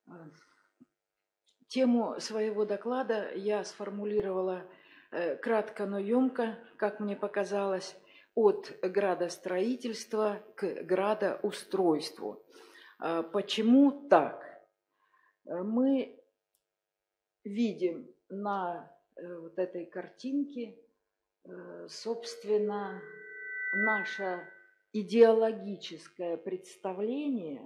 Тему своего доклада я сформулировала кратко, но емко, как мне показалось, от градостроительства к градоустройству. Почему так? Мы видим на вот этой картинке, собственно, наше идеологическое представление,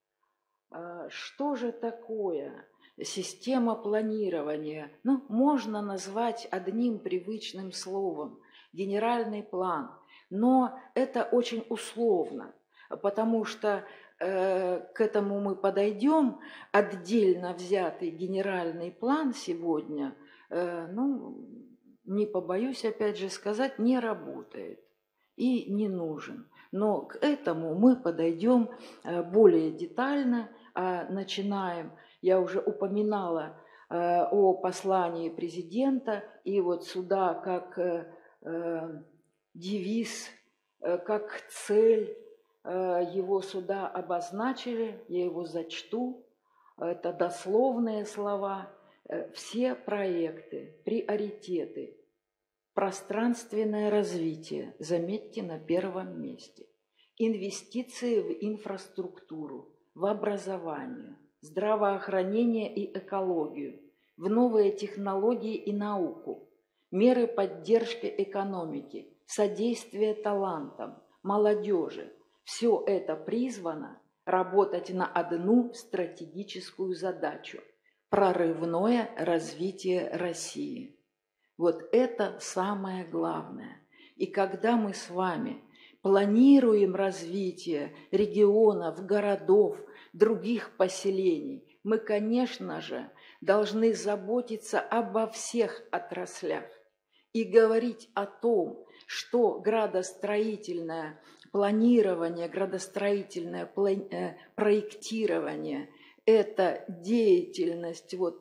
что же такое система планирования. Ну, можно назвать одним привычным словом – генеральный план, но это очень условно, потому что к этому мы подойдем. Отдельно взятый генеральный план сегодня, ну, не побоюсь опять же сказать, не работает и не нужен. Но к этому мы подойдем более детально, начинаем. Я уже упоминала о послании президента, и вот сюда как девиз, как цель его сюда обозначили, я его зачту, это дословные слова, все проекты, приоритеты, пространственное развитие, заметьте, на первом месте. Инвестиции в инфраструктуру, в образование, здравоохранение и экологию, в новые технологии и науку, меры поддержки экономики, содействие талантам, молодежи. Все это призвано работать на одну стратегическую задачу – прорывное развитие России. Вот это самое главное. И когда мы с вами планируем развитие регионов, городов, других поселений, мы, конечно же, должны заботиться обо всех отраслях и говорить о том, что градостроительное планирование, градостроительное проектирование – это деятельность вот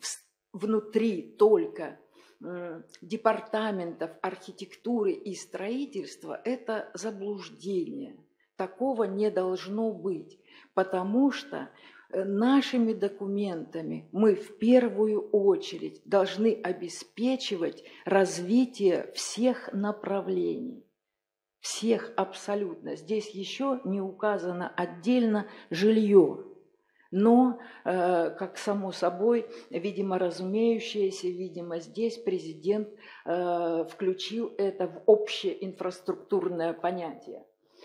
внутри только департаментов архитектуры и строительства – это заблуждение. Такого не должно быть, потому что нашими документами мы в первую очередь должны обеспечивать развитие всех направлений, всех абсолютно. Здесь еще не указано отдельно жилье. Но, как само собой, видимо, разумеющееся, видимо, здесь президент включил это в общее инфраструктурное понятие.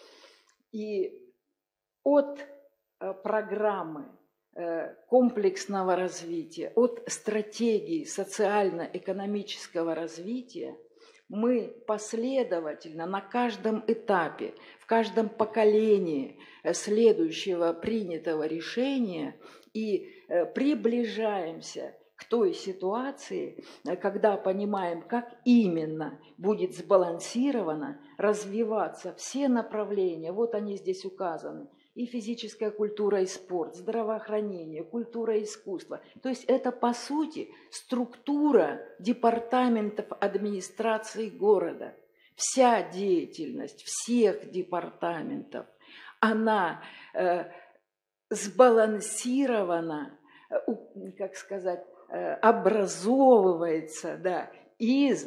И от программы комплексного развития, от стратегии социально-экономического развития мы последовательно на каждом этапе, в каждом поколении следующего принятого решения и приближаемся к той ситуации, когда понимаем, как именно будет сбалансировано развиваться все направления. Вот они здесь указаны. И физическая культура и спорт, здравоохранение, культура и искусство. То есть это, по сути, структура департаментов администрации города. Вся деятельность всех департаментов, она сбалансирована, как сказать, образовывается, да, из,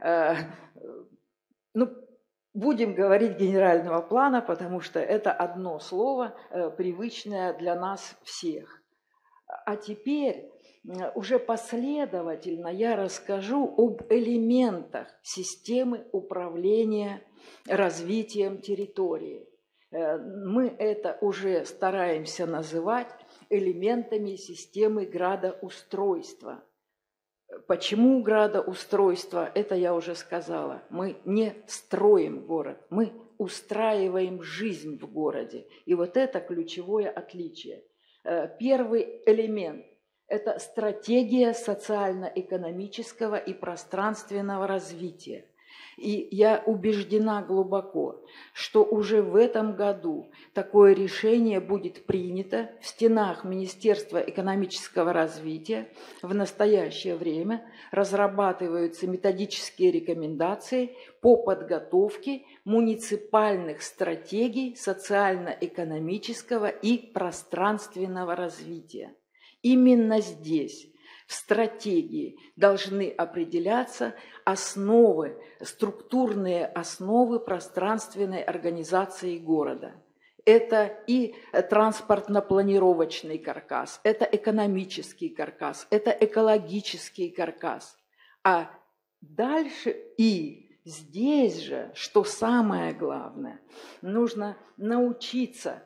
будем говорить генерального плана, потому что это одно слово, привычное для нас всех. А теперь уже последовательно я расскажу об элементах системы управления развитием территории. Мы это уже стараемся называть элементами системы градоустройства. Почему градоустройство? Это я уже сказала. Мы не строим город, мы устраиваем жизнь в городе. И вот это ключевое отличие. Первый элемент – это стратегия социально-экономического и пространственного развития. И я убеждена глубоко, что уже в этом году такое решение будет принято в стенах Министерства экономического развития. В настоящее время разрабатываются методические рекомендации по подготовке муниципальных стратегий социально-экономического и пространственного развития. Именно здесь, в стратегии, должны определяться основы, структурные основы пространственной организации города. Это и транспортно-планировочный каркас, это экономический каркас, это экологический каркас. А дальше и здесь же, что самое главное, нужно научиться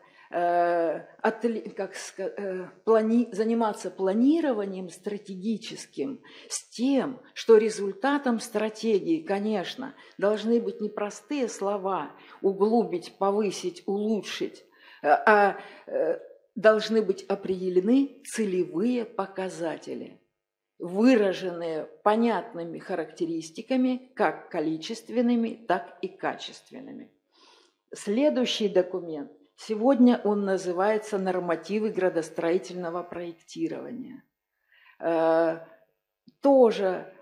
заниматься планированием стратегическим с тем, что результатом стратегии, конечно, должны быть не простые слова углубить, повысить, улучшить, а должны быть определены целевые показатели, выраженные понятными характеристиками, как количественными, так и качественными. Следующий документ. Сегодня он называется «Нормативы градостроительного проектирования». Тоже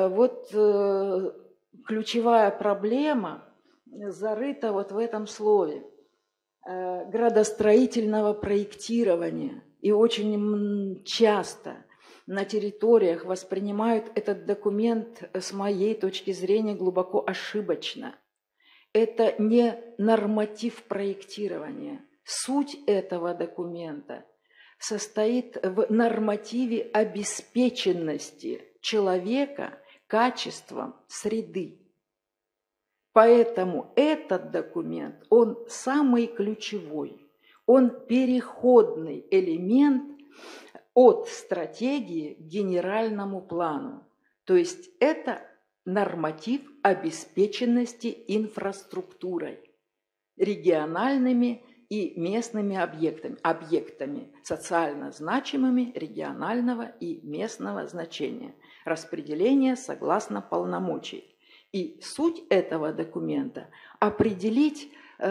ключевая проблема зарыта вот в этом слове градостроительного проектирования. И очень часто на территориях воспринимают этот документ, с моей точки зрения, глубоко ошибочно. Это не норматив проектирования. Суть этого документа состоит в нормативе обеспеченности человека качеством среды. Поэтому этот документ, он самый ключевой, он переходный элемент от стратегии к генеральному плану. То есть это норматив обеспеченности инфраструктурой, региональными и местными объектами социально значимыми регионального и местного значения, распределение согласно полномочий. И суть этого документа – определить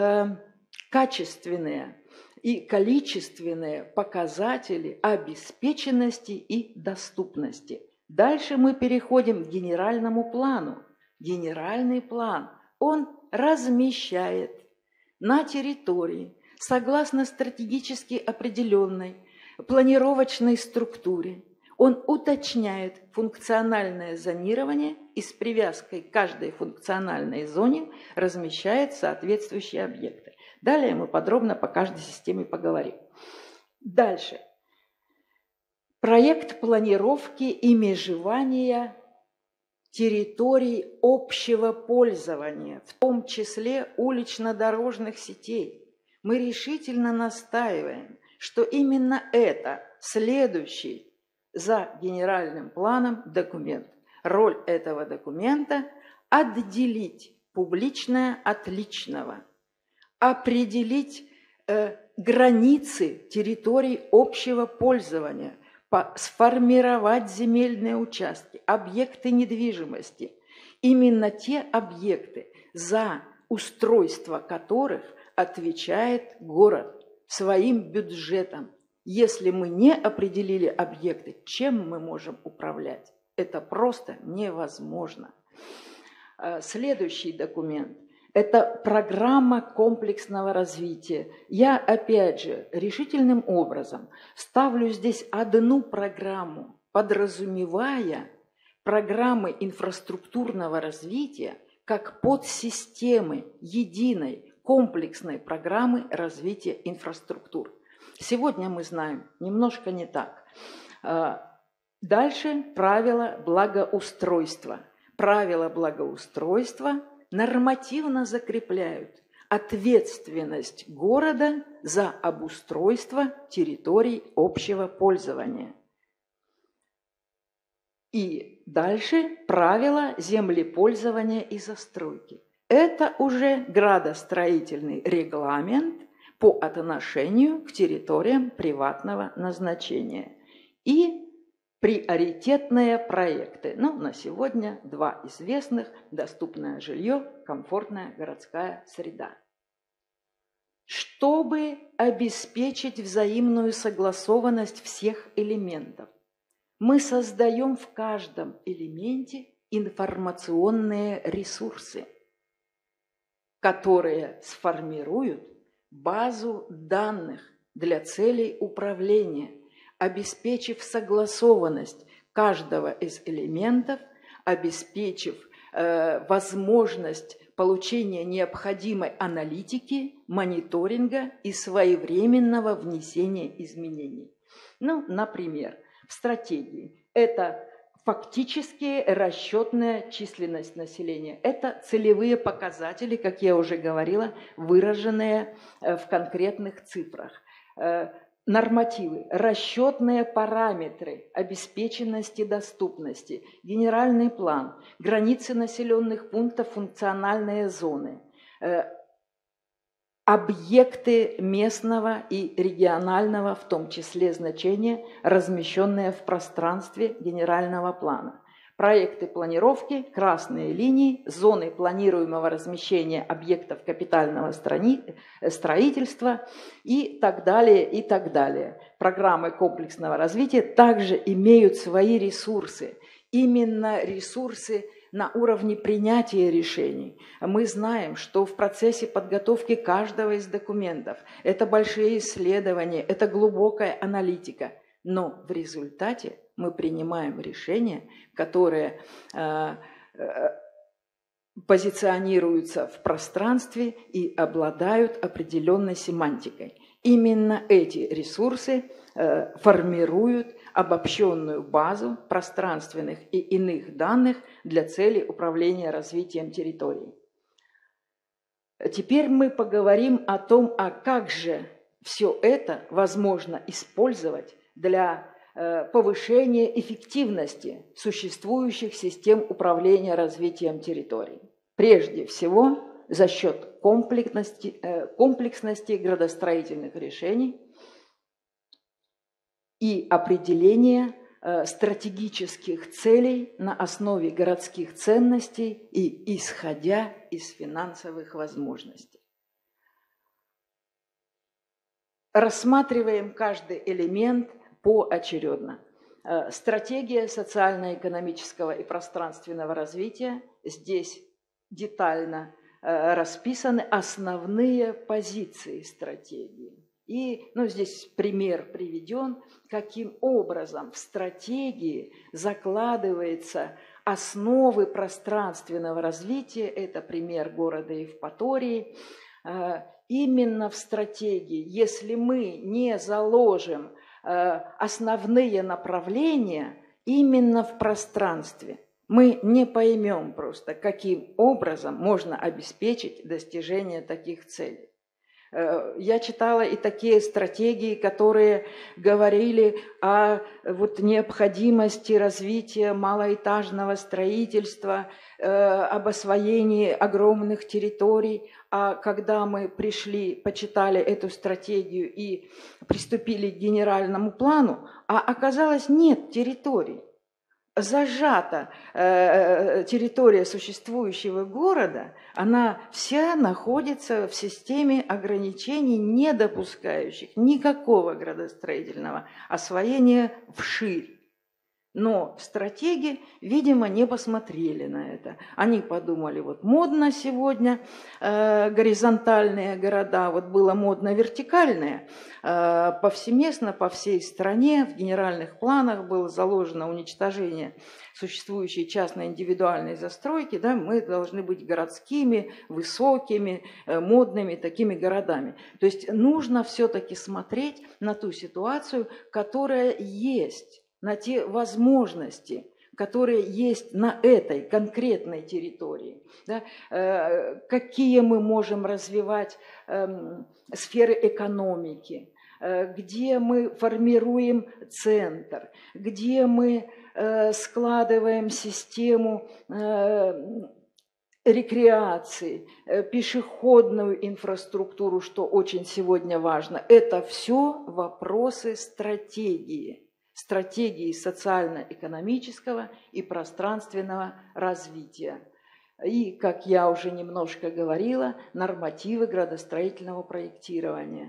качественные и количественные показатели обеспеченности и доступности. Дальше мы переходим к генеральному плану. Генеральный план, он размещает на территории, согласно стратегически определенной планировочной структуре, он уточняет функциональное зонирование и с привязкой к каждой функциональной зоне размещает соответствующие объекты. Далее мы подробно по каждой системе поговорим. Дальше. Проект планировки и межевания территорий общего пользования, в том числе улично-дорожных сетей. Мы решительно настаиваем, что именно это следующий за генеральным планом документ. Роль этого документа – отделить публичное от личного, определить границы территорий общего пользования, сформировать земельные участки, объекты недвижимости. Именно те объекты, за устройство которых отвечает город своим бюджетом. Если мы не определили объекты, чем мы можем управлять? Это просто невозможно. Следующий документ. Это программа комплексного развития. Я, опять же, решительным образом ставлю здесь одну программу, подразумевая программы инфраструктурного развития как подсистемы единой комплексной программы развития инфраструктур. Сегодня мы знаем немножко не так. Дальше правила благоустройства. Правила благоустройства нормативно закрепляют ответственность города за обустройство территорий общего пользования. И дальше правила землепользования и застройки. Это уже градостроительный регламент по отношению к территориям приватного назначения. И приоритетные проекты. На сегодня два известных: доступное жилье, комфортная городская среда. Чтобы обеспечить взаимную согласованность всех элементов, мы создаем в каждом элементе информационные ресурсы, которые сформируют базу данных для целей управления, обеспечив согласованность каждого из элементов, обеспечив возможность получения необходимой аналитики, мониторинга и своевременного внесения изменений. Ну, например, в стратегии это фактически расчетная численность населения. Это целевые показатели, как я уже говорила, выраженные в конкретных цифрах. Нормативы, расчетные параметры обеспеченности доступности, генеральный план, границы населенных пунктов, функциональные зоны, объекты местного и регионального, в том числе значения, размещенные в пространстве генерального плана. Проекты планировки, красные линии, зоны планируемого размещения объектов капитального строительства и так далее, и так далее. Программы комплексного развития также имеют свои ресурсы. Именно ресурсы на уровне принятия решений. Мы знаем, что в процессе подготовки каждого из документов это большие исследования, это глубокая аналитика. Но в результате мы принимаем решения, которые позиционируются в пространстве и обладают определенной семантикой. Именно эти ресурсы формируют обобщенную базу пространственных и иных данных для целей управления развитием территорий. Теперь мы поговорим о том, а как же все это возможно использовать для повышения эффективности существующих систем управления развитием территорий. Прежде всего, за счет комплексности градостроительных решений и определения стратегических целей на основе городских ценностей и исходя из финансовых возможностей. Рассматриваем каждый элемент поочередно. Стратегия социально-экономического и пространственного развития. Здесь детально расписаны основные позиции стратегии. И здесь пример приведен, каким образом в стратегии закладываются основы пространственного развития. Это пример города Евпатории. Именно в стратегии, если мы не заложим основные направления именно в пространстве, мы не поймем просто, каким образом можно обеспечить достижение таких целей. Я читала и такие стратегии, которые говорили о необходимости развития малоэтажного строительства, об освоении огромных территорий. А когда мы пришли, почитали эту стратегию и приступили к генеральному плану, а оказалось, нет территорий. Зажата территория существующего города, она вся находится в системе ограничений, не допускающих никакого градостроительного освоения вширь. Но стратеги, видимо, не посмотрели на это. Они подумали, модно сегодня горизонтальные города, было модно вертикальные. Повсеместно по всей стране в генеральных планах было заложено уничтожение существующей частной индивидуальной застройки. Да, мы должны быть городскими, высокими, модными такими городами. То есть нужно все-таки смотреть на ту ситуацию, которая есть, на те возможности, которые есть на этой конкретной территории. Да? Какие мы можем развивать сферы экономики, где мы формируем центр, где мы складываем систему рекреации, пешеходную инфраструктуру, что очень сегодня важно. Это все вопросы стратегии социально-экономического и пространственного развития. И, как я уже немножко говорила, нормативы градостроительного проектирования.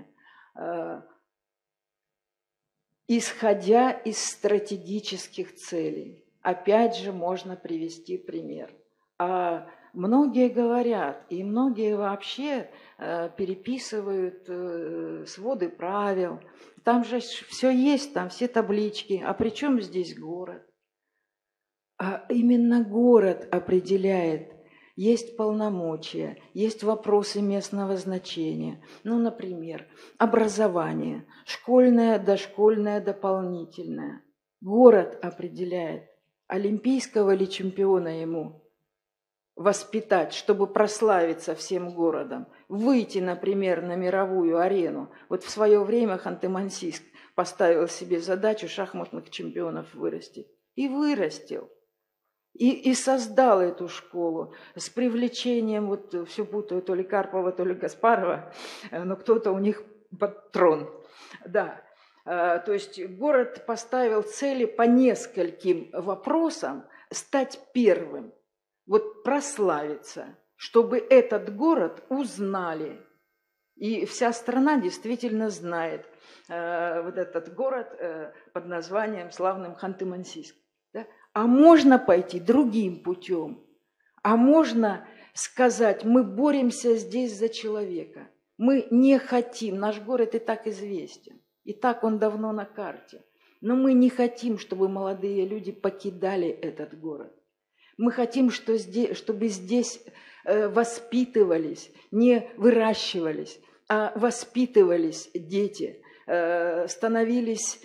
Исходя из стратегических целей, опять же можно привести пример. многие говорят, и многие вообще переписывают своды правил. Там же все есть, там все таблички. А при чем здесь город? А именно город определяет. Есть полномочия, есть вопросы местного значения. Ну, например, образование, школьное, дошкольное, дополнительное. Город определяет, олимпийского ли чемпиона ему воспитать, чтобы прославиться всем городом, выйти, например, на мировую арену. Вот в свое время Ханты-Мансийск поставил себе задачу шахматных чемпионов вырастить. И вырастил. И создал эту школу с привлечением, вот все путаю, то ли Карпова, то ли Гаспарова, но кто-то у них под трон. Да. То есть город поставил цели по нескольким вопросам стать первым, вот прославиться, чтобы этот город узнали. И вся страна действительно знает вот этот город под названием славным Ханты-Мансийск. Да? А можно пойти другим путем. А можно сказать, мы боремся здесь за человека. Мы не хотим, наш город и так известен. И так он давно на карте. Но мы не хотим, чтобы молодые люди покидали этот город. Мы хотим, чтобы здесь воспитывались, не выращивались, а воспитывались дети, становились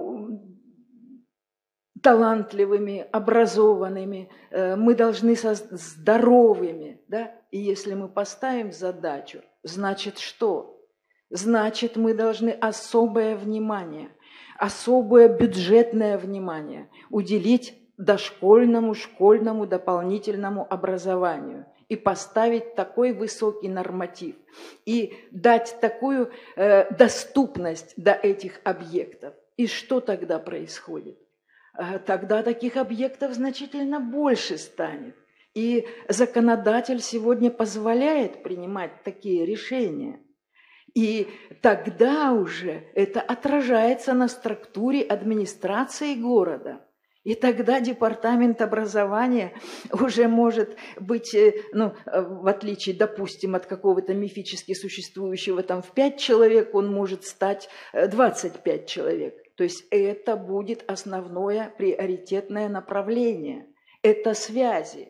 талантливыми, образованными. Мы должны здоровыми. Да? И если мы поставим задачу, значит что? Значит, мы должны особое внимание, особое бюджетное внимание уделить дошкольному, школьному, дополнительному образованию и поставить такой высокий норматив и дать такую доступность до этих объектов. И что тогда происходит? Тогда таких объектов значительно больше станет. И законодатель сегодня позволяет принимать такие решения. И тогда уже это отражается на структуре администрации города. И тогда департамент образования уже может быть, в отличие, допустим, от какого-то мифически существующего там в 5 человек, он может стать 25 человек. То есть это будет основное приоритетное направление. Это связи.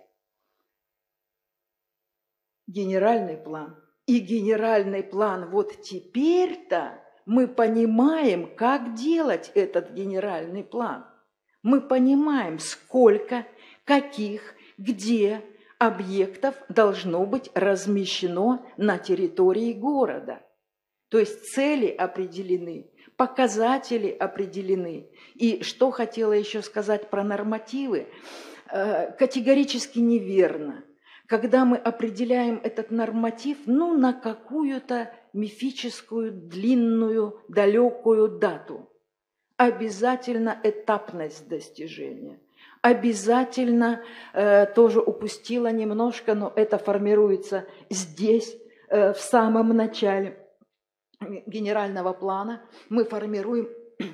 Генеральный план. И генеральный план, вот теперь-то мы понимаем, как делать этот генеральный план. Мы понимаем, сколько, каких, где объектов должно быть размещено на территории города. То есть цели определены, показатели определены. И что хотела еще сказать про нормативы, категорически неверно. Когда мы определяем этот норматив, на какую-то мифическую, длинную, далекую дату, обязательно этапность достижения. Обязательно, тоже упустила немножко, но это формируется здесь, в самом начале генерального плана. Мы формируем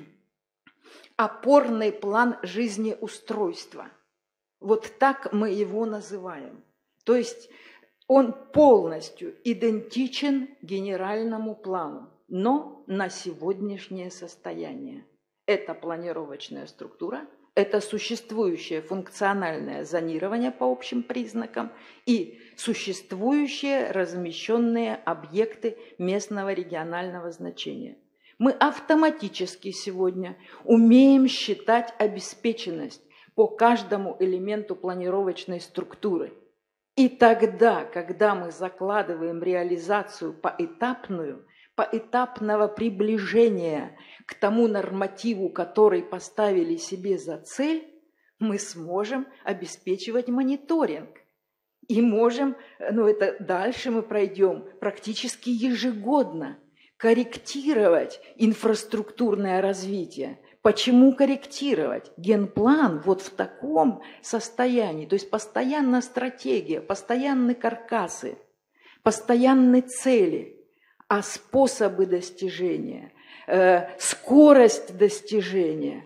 опорный план жизнеустройства. Вот так мы его называем. То есть он полностью идентичен генеральному плану, но на сегодняшнее состояние. Это планировочная структура, это существующее функциональное зонирование по общим признакам и существующие размещенные объекты местного регионального значения. Мы автоматически сегодня умеем считать обеспеченность по каждому элементу планировочной структуры. И тогда, когда мы закладываем реализацию поэтапного приближения к тому нормативу, который поставили себе за цель, мы сможем обеспечивать мониторинг. И можем, это дальше мы пройдем практически ежегодно, корректировать инфраструктурное развитие. Почему корректировать? Генплан вот в таком состоянии, то есть постоянная стратегия, постоянные каркасы, постоянные цели, а способы достижения, скорость достижения,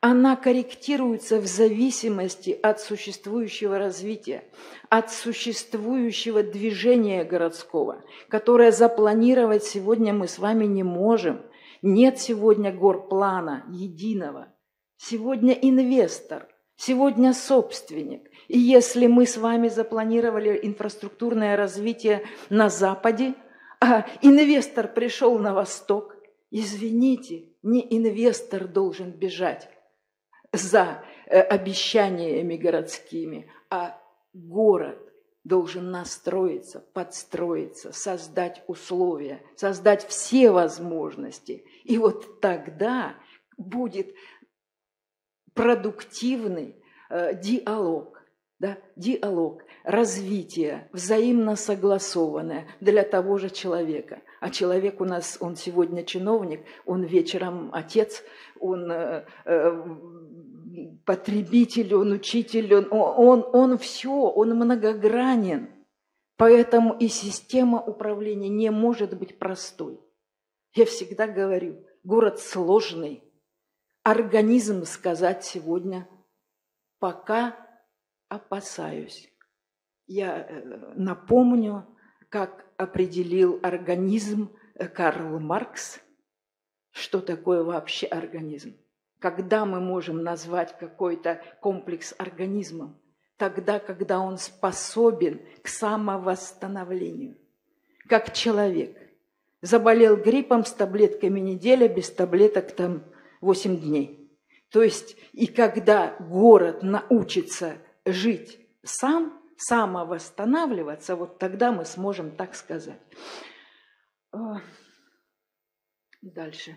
она корректируется в зависимости от существующего развития, от существующего движения городского, которое запланировать сегодня мы с вами не можем. Нет сегодня горплана единого. Сегодня инвестор, сегодня собственник. И если мы с вами запланировали инфраструктурное развитие на Западе, а инвестор пришел на Восток, извините, не инвестор должен бежать за обещаниями городскими, а город должен настроиться, подстроиться, создать условия, создать все возможности. И вот тогда будет продуктивный диалог, да, диалог, развитие, взаимно согласованное для того же человека. А человек у нас, он сегодня чиновник, он вечером отец, он потребитель, он учитель, он все, он многогранен. Поэтому и система управления не может быть простой. Я всегда говорю, город сложный. Организм сказать сегодня пока опасаюсь. Я напомню, как определил организм Карл Маркс. Что такое вообще организм? Когда мы можем назвать какой-то комплекс организмом? Тогда, когда он способен к самовосстановлению. Как человек. Заболел гриппом с таблетками неделя, без таблеток там 8 дней. То есть, и когда город научится жить сам, самовосстанавливаться, вот тогда мы сможем так сказать. Дальше.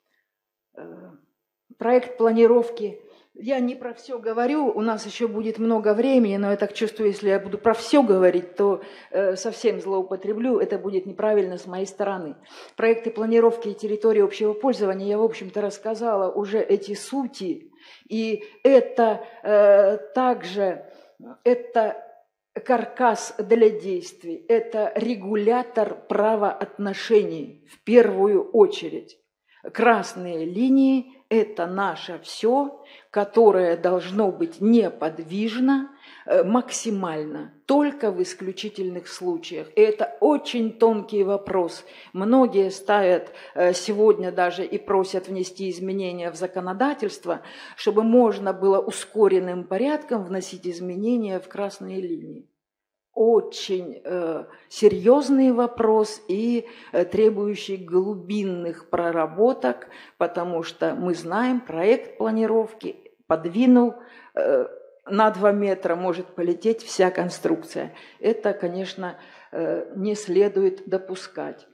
Проект планировки. Я не про все говорю, у нас еще будет много времени, но я так чувствую, если я буду про все говорить, то совсем злоупотреблю, это будет неправильно с моей стороны. Проекты планировки и территории общего пользования, я, в общем-то, рассказала уже эти сути, и это также, это каркас для действий, это регулятор правоотношений в первую очередь. Красные линии – это наше все, которое должно быть неподвижно, максимально, только в исключительных случаях. И это очень тонкий вопрос. Многие ставят сегодня даже и просят внести изменения в законодательство, чтобы можно было ускоренным порядком вносить изменения в красные линии. Очень серьезный вопрос и требующий глубинных проработок, потому что мы знаем, проект планировки подвинул на 2 метра, может полететь вся конструкция. Это, конечно, не следует допускать.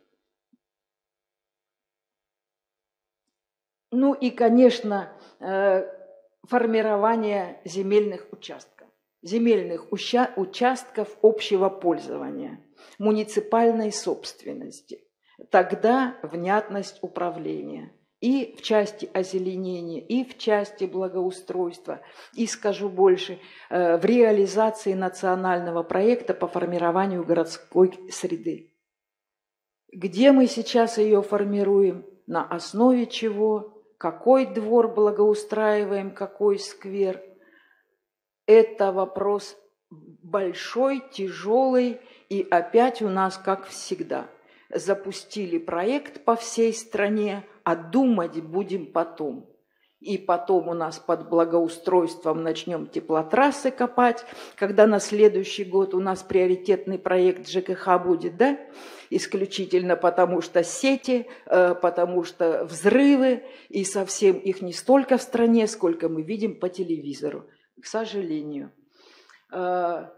Ну и, конечно, формирование земельных участков. Земельных участков общего пользования, муниципальной собственности. Тогда внятность управления и в части озеленения, и в части благоустройства, и, скажу больше, в реализации национального проекта по формированию городской среды. Где мы сейчас ее формируем, на основе чего, какой двор благоустраиваем, какой сквер – это вопрос большой, тяжелый, и опять у нас, как всегда, запустили проект по всей стране, а думать будем потом. И потом у нас под благоустройством начнем теплотрассы копать, когда на следующий год у нас приоритетный проект ЖКХ будет, да? Исключительно потому что сети, потому что взрывы, и совсем их не столько в стране, сколько мы видим по телевизору. К сожалению. Так,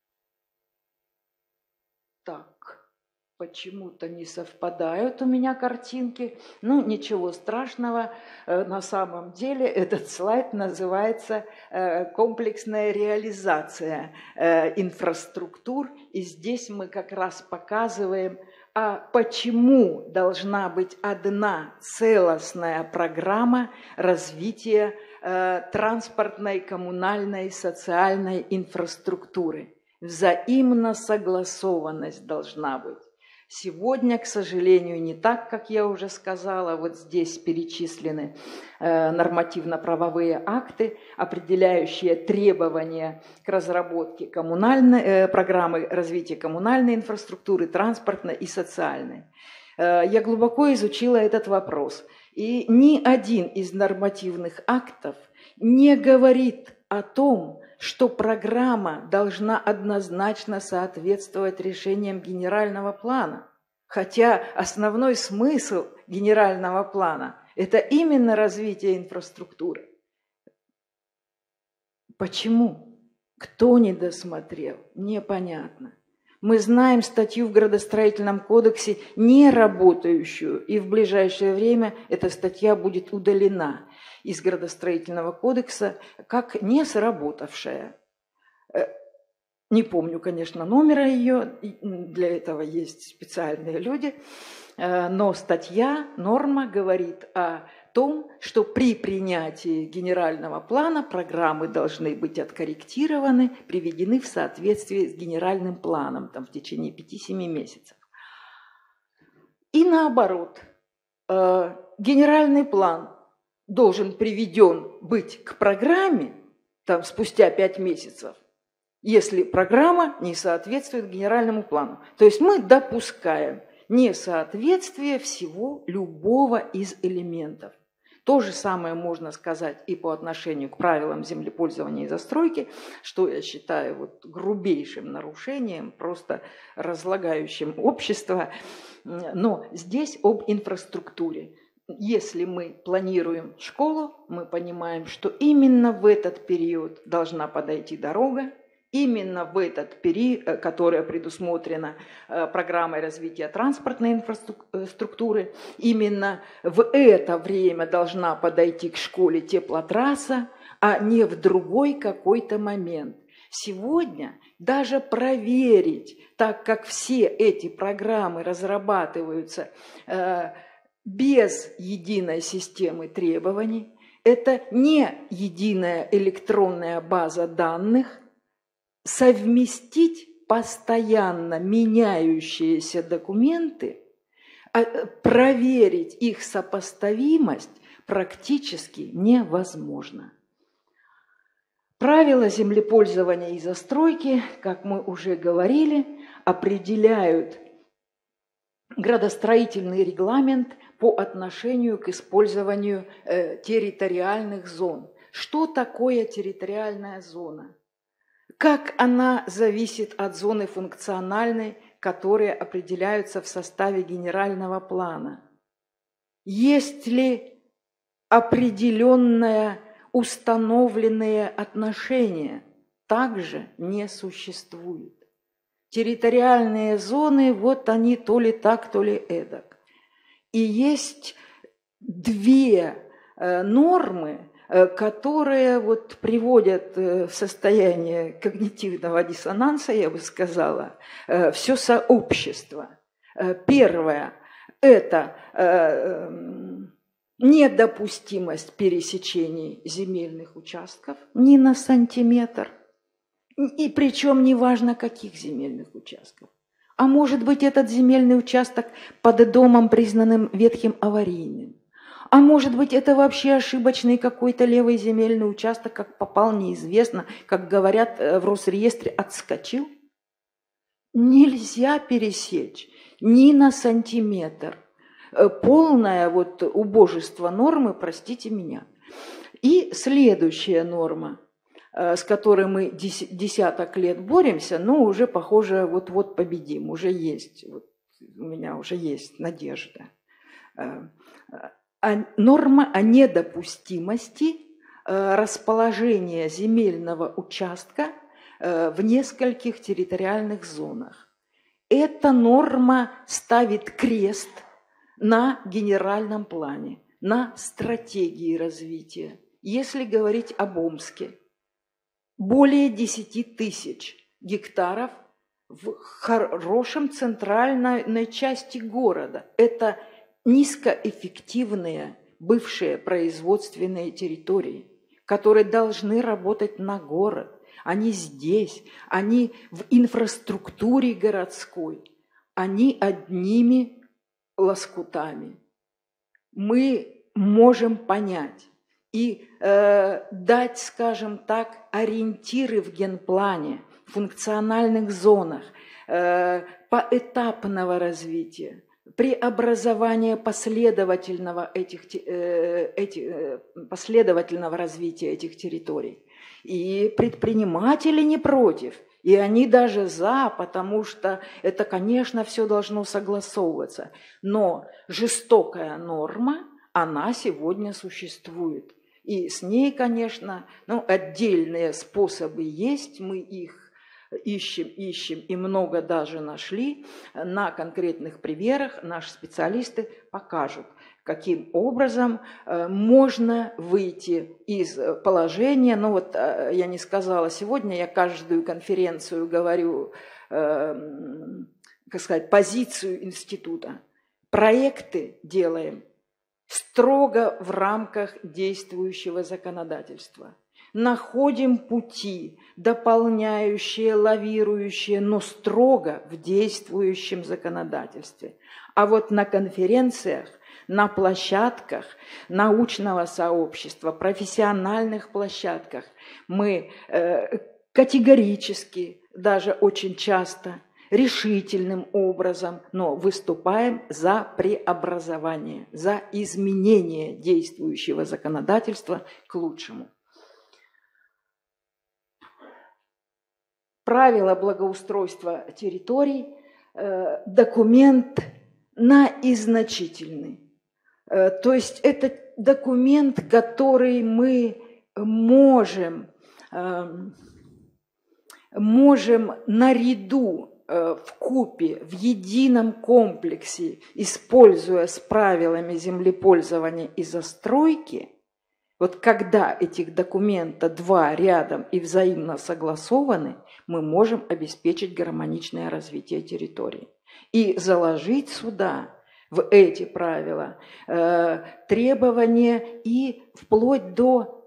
почему-то не совпадают у меня картинки. Ну, ничего страшного. На самом деле этот слайд называется «Комплексная реализация инфраструктур». И здесь мы как раз показываем, почему должна быть одна целостная программа развития транспортной, коммунальной, социальной инфраструктуры. Взаимно согласованность должна быть. Сегодня, к сожалению, не так, как я уже сказала. Вот здесь перечислены нормативно-правовые акты, определяющие требования к разработке программы развития коммунальной инфраструктуры, транспортной и социальной. Я глубоко изучила этот вопрос. И ни один из нормативных актов не говорит о том, что программа должна однозначно соответствовать решениям генерального плана. Хотя основной смысл генерального плана – это именно развитие инфраструктуры. Почему? Кто не досмотрел? Непонятно. Мы знаем статью в Градостроительном кодексе, не работающую, и в ближайшее время эта статья будет удалена из Градостроительного кодекса как не сработавшая. Не помню, конечно, номера ее, для этого есть специальные люди, но статья, норма говорит о том, что при принятии генерального плана программы должны быть откорректированы, приведены в соответствие с генеральным планом там, в течение 5-7 месяцев. И наоборот, генеральный план должен приведен быть к программе там, спустя 5 месяцев, если программа не соответствует генеральному плану. То есть мы допускаем несоответствие всего любого из элементов. То же самое можно сказать и по отношению к правилам землепользования и застройки, что я считаю вот грубейшим нарушением, просто разлагающим общество. Но здесь об инфраструктуре. Если мы планируем школу, мы понимаем, что именно в этот период должна подойти дорога, именно в этот период, которая предусмотрена программой развития транспортной инфраструктуры, именно в это время должна подойти к школе теплотрасса, а не в другой какой-то момент. Сегодня даже проверить, так как все эти программы разрабатываются без единой системы требований, это не единая электронная база данных, совместить постоянно меняющиеся документы, проверить их сопоставимость практически невозможно. Правила землепользования и застройки, как мы уже говорили, определяют градостроительный регламент по отношению к использованию территориальных зон. Что такое территориальная зона? Как она зависит от зоны функциональной, которые определяются в составе генерального плана? Есть ли определенное установленные отношения? Также не существует. Территориальные зоны, вот они то ли так, то ли эдак. И есть две нормы, которые вот приводят в состояние когнитивного диссонанса, я бы сказала, все сообщество. Первое – это недопустимость пересечений земельных участков ни на сантиметр, и причем неважно каких земельных участков. А может быть, этот земельный участок под домом, признанным ветхим, аварийным. А может быть, это вообще ошибочный какой-то левый земельный участок, как попал, неизвестно, как говорят в Росреестре, отскочил. Нельзя пересечь ни на сантиметр. Полное вот убожество нормы, простите меня. И следующая норма, с которой мы десяток лет боремся, но уже, похоже, вот-вот победим, уже есть, вот у меня уже есть надежда. Норма о недопустимости расположения земельного участка в нескольких территориальных зонах. Эта норма ставит крест на генеральном плане, на стратегии развития. Если говорить об Омске, более 10 тысяч гектаров в хорошем центральной части города. Это низкоэффективные бывшие производственные территории, которые должны работать на город. Они здесь, они в инфраструктуре городской. они одними лоскутами. Мы можем понять и дать, скажем так, ориентиры в генплане, в функциональных зонах, поэтапного развития, преобразования последовательного развития этих территорий. И предприниматели не против, и они даже за, потому что это, конечно, все должно согласовываться. Но жестокая норма, она сегодня существует. И с ней, конечно, отдельные способы есть, мы их ищем, и много даже нашли. На конкретных примерах наши специалисты покажут, каким образом можно выйти из положения. Я не сказала сегодня, я каждую конференцию говорю, позицию института. Проекты делаем строго в рамках действующего законодательства. Находим пути, дополняющие, лавирующие, но строго в действующем законодательстве. А вот на конференциях, на площадках научного сообщества, профессиональных площадках мы категорически, даже очень часто, решительным образом, но выступаем за преобразование, за изменение действующего законодательства к лучшему. Правила благоустройства территорий, документ наизначительный. То есть это документ, который мы можем наряду, вкупе, в едином комплексе, используя с правилами землепользования и застройки, вот когда этих документов два рядом и взаимно согласованы, мы можем обеспечить гармоничное развитие территории. И заложить сюда, в эти правила, требования и вплоть до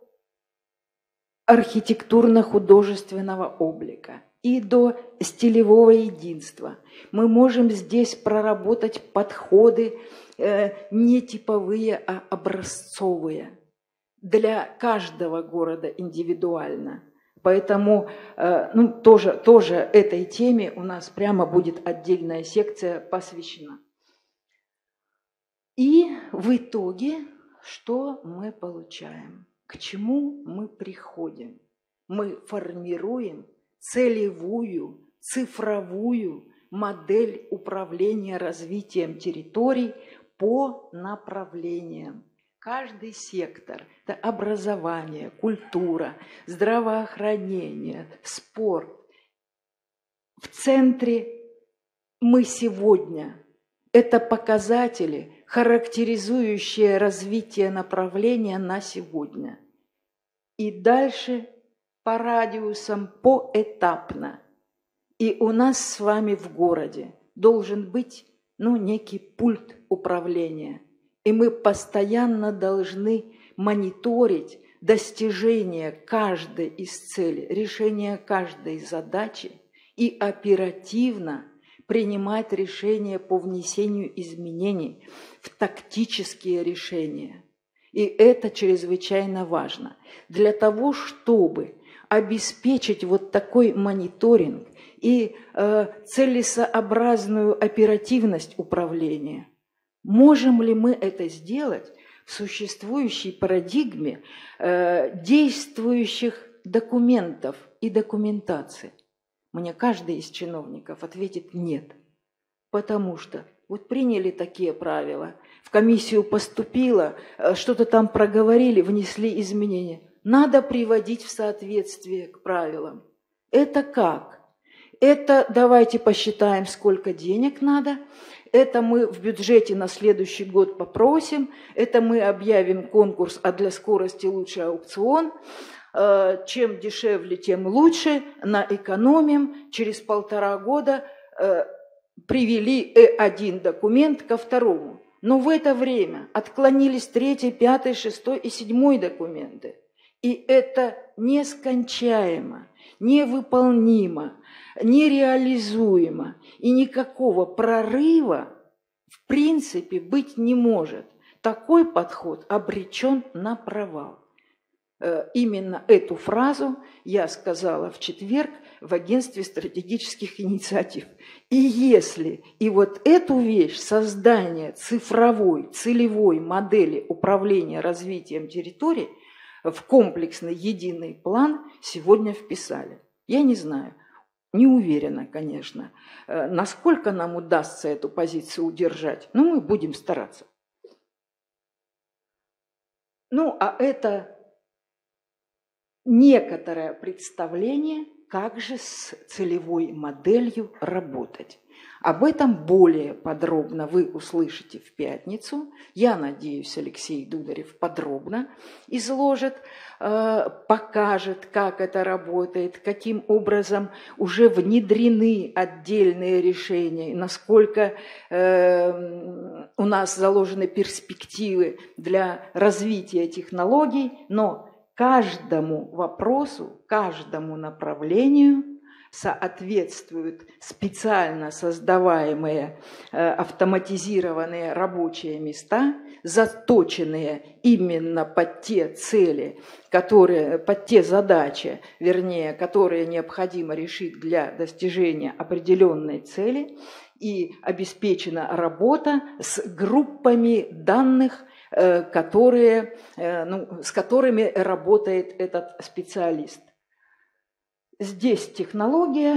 архитектурно-художественного облика и до стилевого единства. Мы можем здесь проработать подходы не типовые, а образцовые. Для каждого города индивидуально. Поэтому тоже этой теме у нас прямо будет отдельная секция посвящена. И в итоге, что мы получаем? К чему мы приходим? Мы формируем целевую, цифровую модель управления развитием территорий по направлениям. Каждый сектор – это образование, культура, здравоохранение, спорт. В центре мы сегодня. Это показатели, характеризующие развитие направления на сегодня. И дальше по радиусам поэтапно. И у нас с вами в городе должен быть некий пульт управления. И мы постоянно должны мониторить достижение каждой из целей, решение каждой задачи и оперативно принимать решения по внесению изменений в тактические решения. И это чрезвычайно важно. Для того, чтобы обеспечить вот такой мониторинг и целесообразную оперативность управления, можем ли мы это сделать в существующей парадигме действующих документов и документации? Мне каждый из чиновников ответит нет. Потому что вот приняли такие правила, в комиссию поступило, что-то там проговорили, внесли изменения. Надо приводить в соответствие к правилам. Это как? Это давайте посчитаем, сколько денег надо. Это мы в бюджете на следующий год попросим. Это мы объявим конкурс, а для скорости лучше аукцион. Чем дешевле, тем лучше. Наэкономим. Через 1,5 года привели один документ ко второму. Но в это время отклонились 3, 5, 6 и 7 документы. И это нескончаемо, невыполнимо, нереализуемо. И никакого прорыва в принципе быть не может. Такой подход обречен на провал. Именно эту фразу я сказала в четверг в агентстве стратегических инициатив. И если и вот эту вещь, создание цифровой, целевой модели управления развитием территорий в комплексный единый план сегодня вписали. Я не знаю, не уверена, конечно, насколько нам удастся эту позицию удержать, но мы будем стараться. Ну, а это некоторое представление, как же с целевой моделью работать. Об этом более подробно вы услышите в пятницу. Я надеюсь, Алексей Дударев подробно изложит, покажет, как это работает, каким образом уже внедрены отдельные решения, насколько у нас заложены перспективы для развития технологий, но каждому вопросу, каждому направлению соответствуют специально создаваемые автоматизированные рабочие места, заточенные именно под те цели, под те задачи, вернее, которые необходимо решить для достижения определенной цели, и обеспечена работа с группами данных, с которыми работает этот специалист. Здесь технология,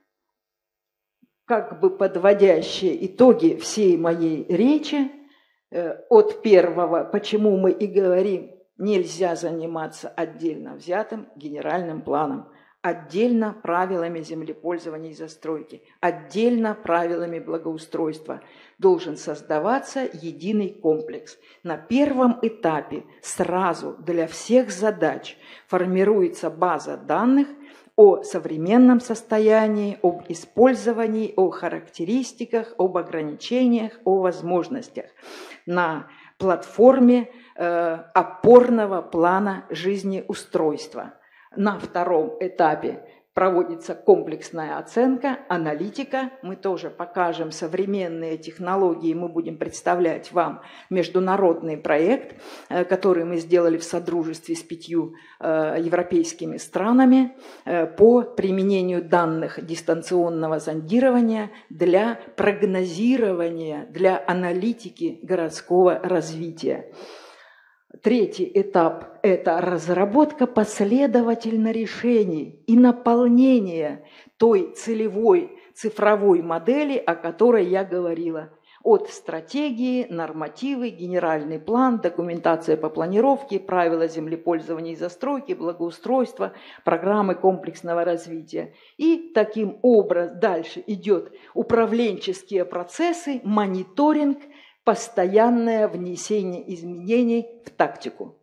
как бы подводящая итоги всей моей речи, от первого, почему мы и говорим, нельзя заниматься отдельно взятым генеральным планом, отдельно правилами землепользования и застройки, отдельно правилами благоустройства. Должен создаваться единый комплекс. На первом этапе сразу для всех задач формируется база данных о современном состоянии, об использовании, о характеристиках, об ограничениях, о возможностях на платформе опорного плана жизнеустройства. На втором этапе проводится комплексная оценка, аналитика. Мы тоже покажем современные технологии, мы будем представлять вам международный проект, который мы сделали в содружестве с 5 европейскими странами по применению данных дистанционного зондирования для прогнозирования, для аналитики городского развития. Третий этап – это разработка последовательно решений и наполнение той целевой цифровой модели, о которой я говорила. От стратегии, нормативы, генеральный план, документация по планировке, правила землепользования и застройки, благоустройства, программы комплексного развития. И таким образом дальше идет управленческие процессы, мониторинг, постоянное внесение изменений в тактику.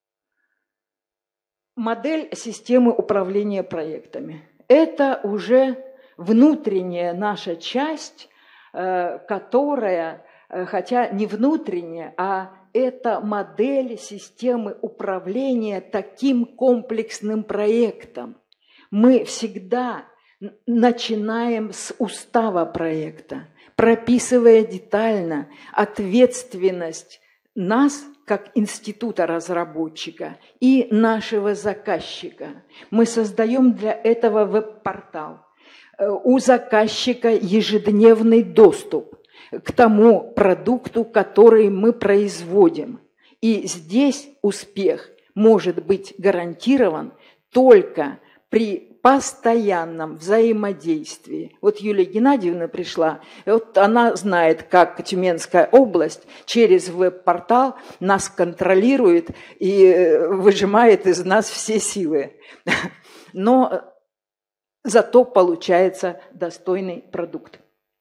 Модель системы управления проектами. Это уже внутренняя наша часть, которая, хотя не внутренняя, а это модель системы управления таким комплексным проектом. Мы всегда начинаем с устава проекта, прописывая детально ответственность нас, как института-разработчика, и нашего заказчика. Мы создаем для этого веб-портал. У заказчика ежедневный доступ к тому продукту, который мы производим. И здесь успех может быть гарантирован только при постоянном взаимодействии. Вот Юлия Геннадьевна пришла, и вот она знает, как Тюменская область через веб-портал нас контролирует и выжимает из нас все силы. Но зато получается достойный продукт.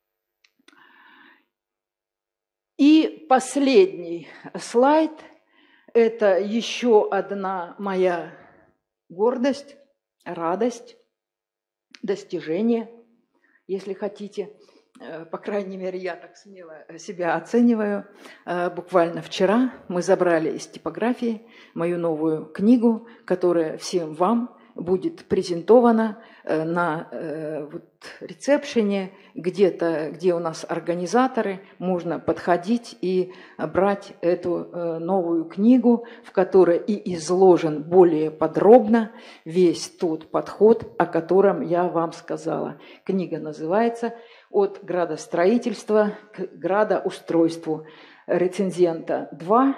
И последний слайд – это еще одна моя гордость, радость, достижение, если хотите. по крайней мере, я так смело себя оцениваю. Буквально вчера мы забрали из типографии мою новую книгу, которая всем вам будет презентована на ресепшене, где-то, где у нас организаторы, можно подходить и брать эту новую книгу, в которой и изложен более подробно весь тот подход, о котором я вам сказала. Книга называется «От градостроительства к градоустройству». Рецензента 2,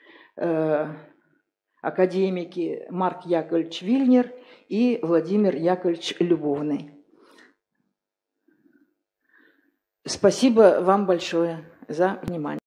академики Марк Яковлевич Вильнер и Владимир Яковлевич Любовный. Спасибо вам большое за внимание.